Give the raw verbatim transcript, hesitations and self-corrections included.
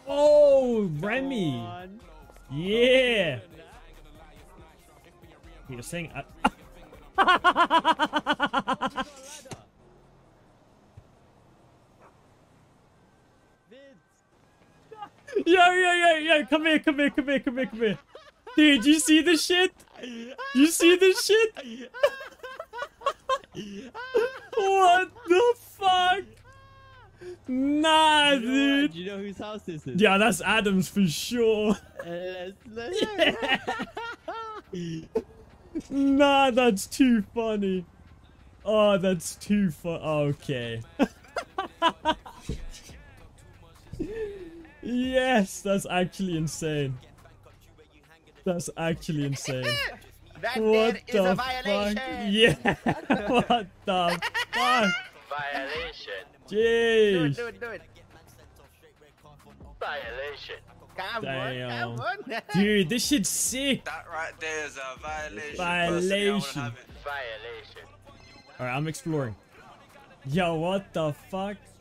Oh, Remy. Yeah. You're saying. I Yo, yo, yo, yo, come here, come here, come here, come here, come here. Dude, you see this shit? You see this shit? What the fuck? Nah, you know dude. What? Do you know whose house this is? Yeah, that's Adam's for sure. Uh, let's, let's... Yeah. Nah, that's too funny. Oh, that's too fun. Okay. Yes, that's actually insane. That's actually insane. That What is the a fuck? violation. Yeah. What the fuck? Violation. Jeez. Do it, do it, do it. Violation. Come Damn. on, come on. Dude, this shit's sick. That right there is a violation. Violation. Violation. Alright, I'm exploring. Yo, what the fuck?